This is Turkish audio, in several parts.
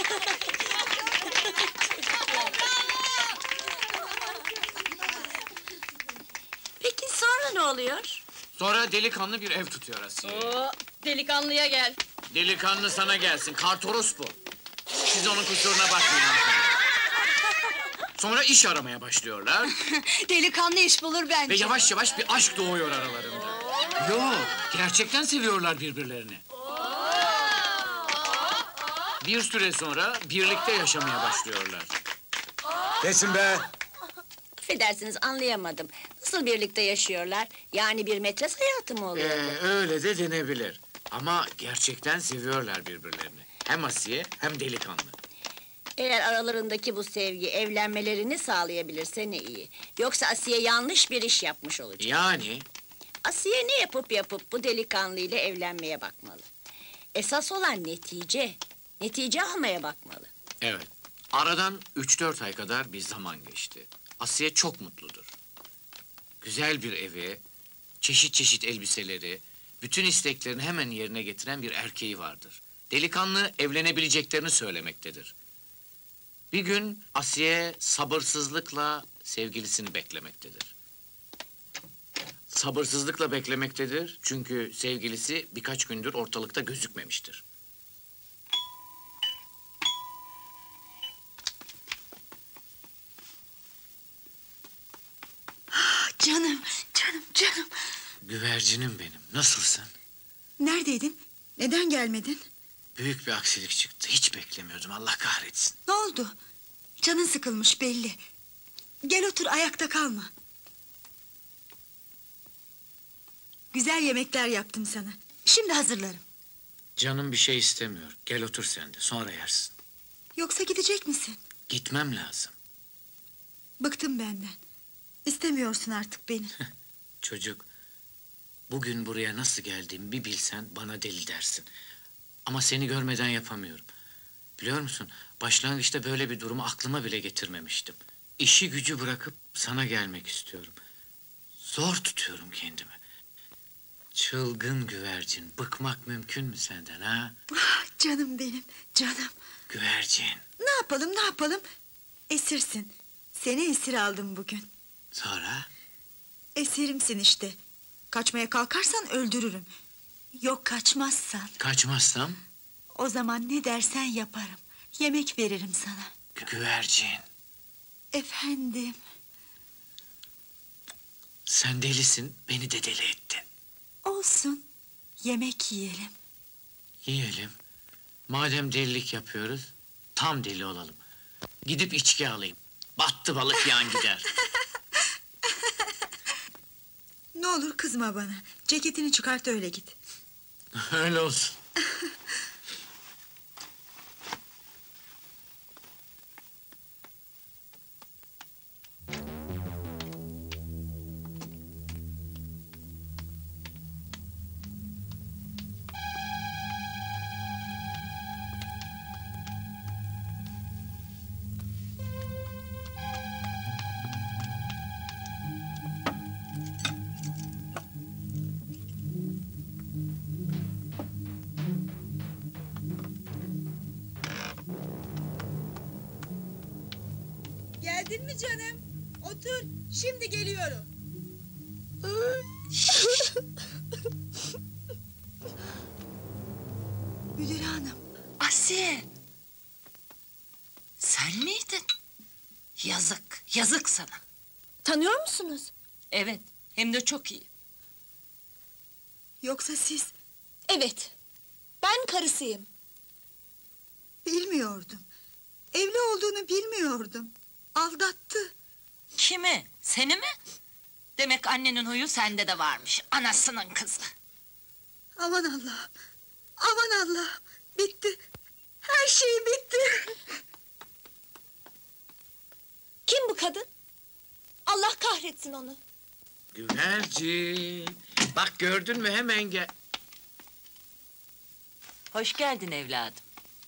Peki sonra ne oluyor? Sonra delikanlı bir ev tutuyor Asiye. Oo, delikanlıya gel. Delikanlı sana gelsin, kartoros bu. Siz onun kusuruna bakmayın hanımefendi. Sonra iş aramaya başlıyorlar Delikanlı iş bulur bence. ve yavaş yavaş bir aşk doğuyor aralarında. Yok, gerçekten seviyorlar birbirlerini. Bir süre sonra birlikte yaşamaya başlıyorlar. Kesin be! Affedersiniz, anlayamadım. Nasıl birlikte yaşıyorlar? Yani bir metres hayatı mı oluyor? Öyle de denebilir. Ama gerçekten seviyorlar birbirlerini. Hem Asiye hem delikanlı. Eğer aralarındaki bu sevgi evlenmelerini sağlayabilirse ne iyi. Yoksa Asiye yanlış bir iş yapmış olacak. Yani Asiye ne yapıp bu delikanlı ile evlenmeye bakmalı. Esas olan netice. Netice almaya bakmalı. evet, aradan 3-4 ay kadar bir zaman geçti. Asiye çok mutludur. Güzel bir evi, çeşit çeşit elbiseleri, bütün isteklerini hemen yerine getiren bir erkeği vardır. Delikanlı evlenebileceklerini söylemektedir. Bir gün Asiye sabırsızlıkla sevgilisini beklemektedir. Sabırsızlıkla beklemektedir çünkü sevgilisi birkaç gündür ortalıkta gözükmemiştir. Canım, canım. Güvercinim benim, nasılsın? Neredeydin? Neden gelmedin? Büyük bir aksilik çıktı, hiç beklemiyordum, Allah kahretsin. Ne oldu? Canın sıkılmış belli. Gel otur, ayakta kalma. Güzel yemekler yaptım sana. Şimdi hazırlarım. Canım bir şey istemiyor, gel otur sen de, sonra yersin. Yoksa gidecek misin? Gitmem lazım. Bıktım benden. İstemiyorsun artık beni. Çocuk, bugün buraya nasıl geldiğimi bir bilsen bana deli dersin. Ama seni görmeden yapamıyorum. Biliyor musun, başlangıçta böyle bir durumu aklıma bile getirmemiştim. İşi gücü bırakıp sana gelmek istiyorum. Zor tutuyorum kendimi. Çılgın güvercin, bıkmak mümkün mü senden ha? Ah, canım benim, canım. Güvercin. Ne yapalım? Esirsin. Seni esir aldım bugün. Sonra? Esirimsin işte. Kaçmaya kalkarsan öldürürüm. Yok, kaçmazsan. Kaçmazsam? O zaman ne dersen yaparım. Yemek veririm sana. Güvercin. Efendim. Sen delisin, beni de deli ettin. Olsun. Yemek yiyelim. Yiyelim. Madem delilik yapıyoruz, tam deli olalım. Gidip içki alayım. Battı balık yan gider. Ne olur kızma bana. Ceketini çıkart öyle git. Öyle olsun. Geldin mi canım? Otur. Şimdi geliyorum. Müdür hanım. Asiye! Sen miydin? Yazık sana. Tanıyor musunuz? Evet, hem de çok iyi. Yoksa siz? Evet. Ben karısıyım. Bilmiyordum. Evli olduğunu bilmiyordum. Aldattı. Kimi? Seni mi? Demek annenin huyu sende de varmış, anasının kızı. Aman Allah'ım. Aman Allah'ım. Bitti. Her şey bitti. Kim bu kadın? Allah kahretsin onu. Güvercin. Bak gördün mü, hemen gel. Hoş geldin evladım.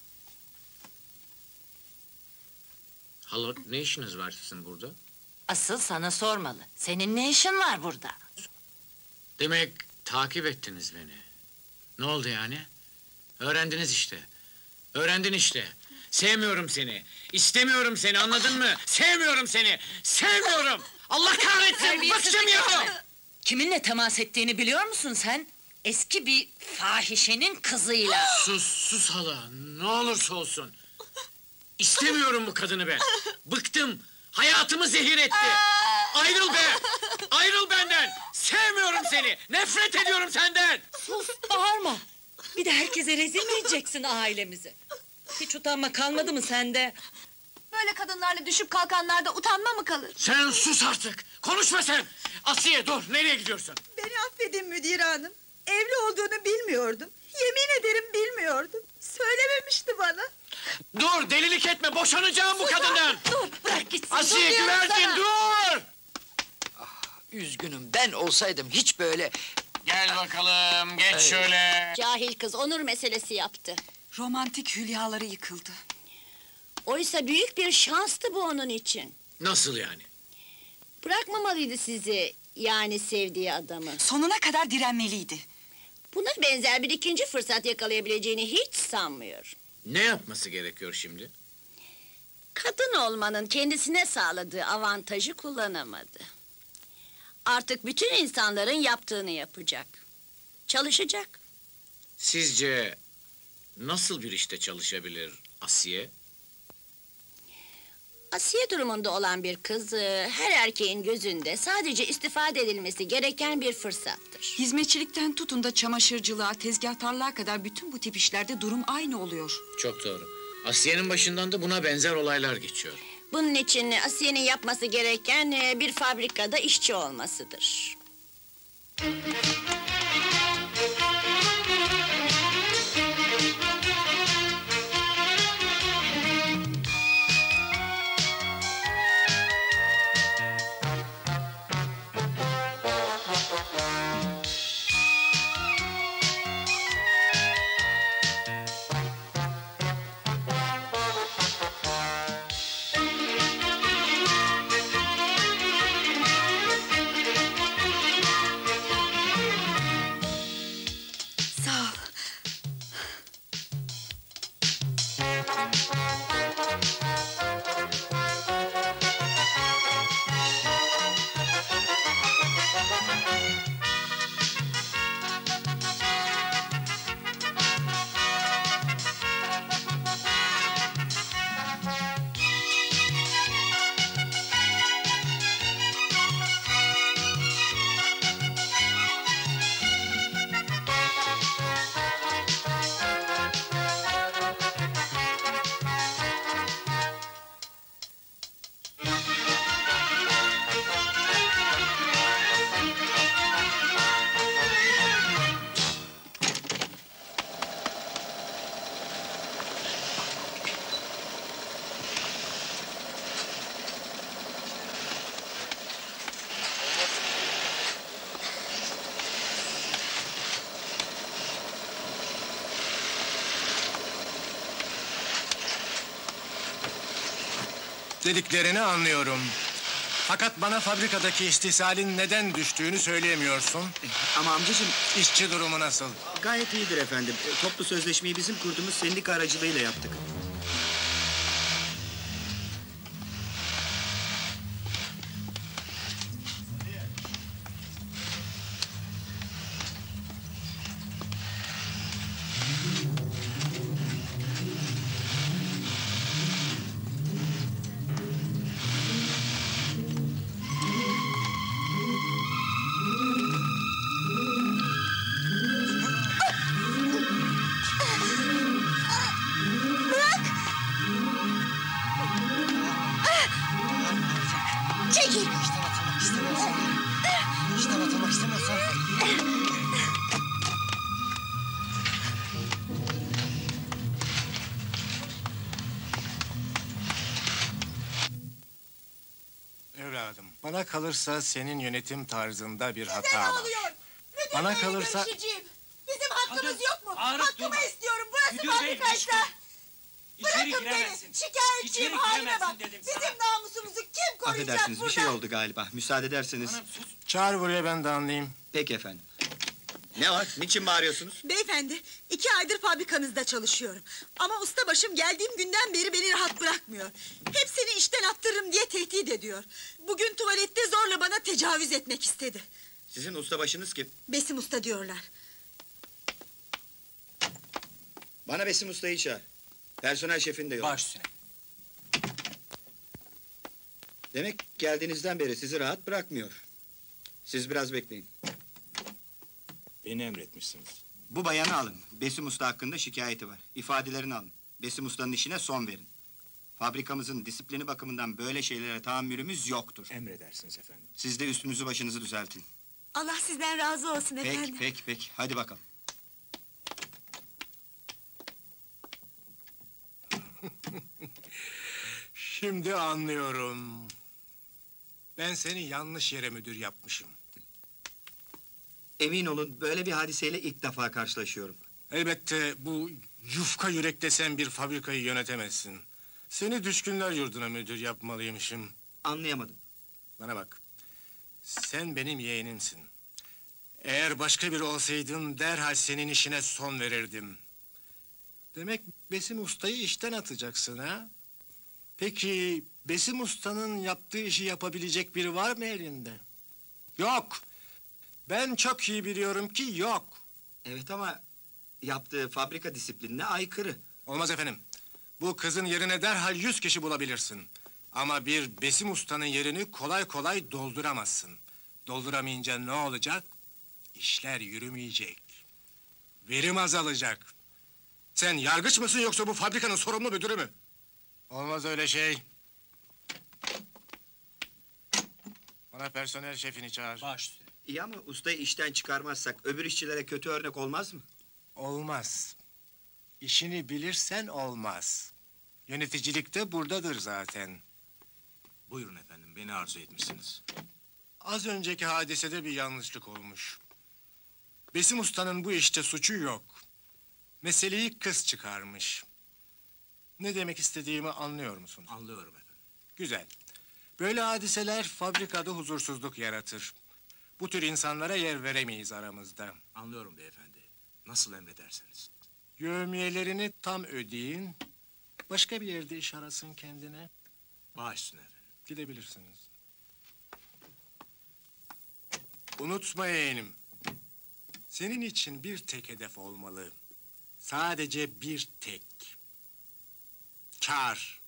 Halo, ne işiniz var sizin burada? Asıl sana sormalı. Senin ne işin var burada? Demek takip ettiniz beni. Ne oldu yani? Öğrendiniz işte. Öğrendin işte. Sevmiyorum seni. İstemiyorum seni, anladın mı? Sevmiyorum seni. Sevmiyorum. Allah kahretsin, bıktım ya! Kiminle temas ettiğini biliyor musun sen? Eski bir fahişenin kızıyla. Sus hala, ne olursa olsun. İstemiyorum bu kadını ben. Bıktım. Hayatımı zehir etti. Ayrıl be! Ayrıl benden! Sevmiyorum seni! Nefret ediyorum senden! Sus, bağırma! Bir de herkese rezil mi edeceksin ailemizi? Hiç utanma kalmadı mı sende? Böyle kadınlarla düşüp kalkanlarda utanma mı kalır? Sen sus artık! Konuşma sen! Asiye dur, nereye gidiyorsun? Beni affedin müdür hanım. Evli olduğunu bilmiyordum. Yemin ederim bilmiyordum. Söylememişti bana. Dur, delilik etme, boşanacağım bu kadından! Dur, bırak gitsin! Asiye dur diyorum güvercin, sana! dur! Üzgünüm, ben olsaydım hiç böyle... Gel bakalım, geç şöyle! Cahil kız onur meselesi yaptı. Romantik hülyaları yıkıldı. Oysa büyük bir şanstı bu onun için. Nasıl yani? Bırakmamalıydı sizi, yani sevdiği adamı. Sonuna kadar direnmeliydi. Buna benzer bir ikinci fırsat yakalayabileceğini hiç sanmıyorum. Ne yapması gerekiyor şimdi? Kadın olmanın kendisine sağladığı avantajı kullanamadı. Artık bütün insanların yaptığını yapacak. Çalışacak. Sizce... nasıl bir işte çalışabilir Asiye? Asiye durumunda olan bir kız, her erkeğin gözünde sadece istifade edilmesi gereken bir fırsattır. Hizmetçilikten tutun da çamaşırcılığa, tezgahtarlığa kadar bütün bu tip işlerde durum aynı oluyor. Çok doğru. Asiye'nin başından da buna benzer olaylar geçiyor. Bunun için Asiye'nin yapması gereken bir fabrikada işçi olmasıdır. Sağ ol. Dediklerini anlıyorum. Fakat bana fabrikadaki istihsalin neden düştüğünü söyleyemiyorsun. Ama amcacığım İşçi durumu nasıl? gayet iyidir efendim. Toplu sözleşmeyi bizim kurduğumuz sendika aracılığıyla yaptık. Çekil! İşten atılmak istemiyorsan... Evladım, bana kalırsa senin yönetim tarzında bir hata var. Bana kalırsa... Bizim hakkımız yok mu? Bağırıp Hakkımı durma. istiyorum. Burası Müdür bey, fabrikaysa. İçeri Bırakın beni. giremezsin. Şikayetçiyim İçeri halime bak. giremezsin dedim sana. Bizim namusumuzu kim koruyacak Affedersiniz burada? bir şey oldu galiba. Müsaade ederseniz. Hanım sus. Çağır buraya ben de anlayayım. Peki efendim. Ne var? Niçin bağırıyorsunuz? Beyefendi, 2 aydır fabrikanızda çalışıyorum. Ama ustabaşım geldiğim günden beri beni rahat bırakmıyor. Hep seni işten attırırım diye tehdit ediyor. Bugün tuvalette zorla bana tecavüz etmek istedi. Sizin ustabaşınız kim? Besim usta diyorlar. Bana Besim Usta'yı çağır. Personel şefini de yolla. Baş üstüne. Demek geldiğinizden beri sizi rahat bırakmıyor. Siz biraz bekleyin. Beni emretmişsiniz. Bu bayanı alın. Besim Usta hakkında şikayeti var. İfadelerini alın. Besim Usta'nın işine son verin. Fabrikamızın disiplini bakımından böyle şeylere tahammülümüz yoktur. Emredersiniz efendim. Siz de üstünüzü başınızı düzeltin. Allah sizden razı olsun efendim. Peki. Hadi bakalım. Şimdi anlıyorum. Ben seni yanlış yere müdür yapmışım. Emin olun böyle bir hadiseyle ilk defa karşılaşıyorum. Elbette bu yufka yürekte sen bir fabrikayı yönetemezsin. Seni düşkünler yurduna müdür yapmalıymışım. Anlayamadım. Bana bak. Sen benim yeğenimsin. Eğer başka biri olsaydın derhal senin işine son verirdim. Demek Besim Usta'yı işten atacaksın ha? Peki Besim Usta'nın yaptığı işi yapabilecek biri var mı elinde? Yok. Ben çok iyi biliyorum ki yok. Evet ama yaptığı fabrika disiplinine aykırı. Olmaz efendim. Bu kızın yerine derhal 100 kişi bulabilirsin. Ama bir Besim Usta'nın yerini kolay kolay dolduramazsın. Dolduramayınca ne olacak? İşler yürümeyecek. Verim azalacak. Sen yargıç mısın yoksa bu fabrikanın sorumlu müdürü mü? Olmaz öyle şey. Bana personel şefini çağır. Baş. İyi ama ustayı işten çıkarmazsak öbür işçilere kötü örnek olmaz mı? Olmaz. İşini bilirsen olmaz. Yöneticilik de buradadır zaten. Buyurun efendim, beni arzu etmişsiniz. Az önceki hadisede bir yanlışlık olmuş. Besim Usta'nın bu işte suçu yok. Meseleyi kız çıkarmış. Ne demek istediğimi anlıyor musun? Anlıyorum efendim. Güzel. Böyle hadiseler fabrikada huzursuzluk yaratır. Bu tür insanlara yer veremeyiz aramızda. Anlıyorum beyefendi. Nasıl emrederseniz. Yevmiyelerini tam ödeyin. Başka bir yerde iş arasın kendine. Baş üstüne efendim. Gidebilirsiniz. Unutma yeğenim. Senin için bir tek hedef olmalı. Sadece bir tek. Kâr.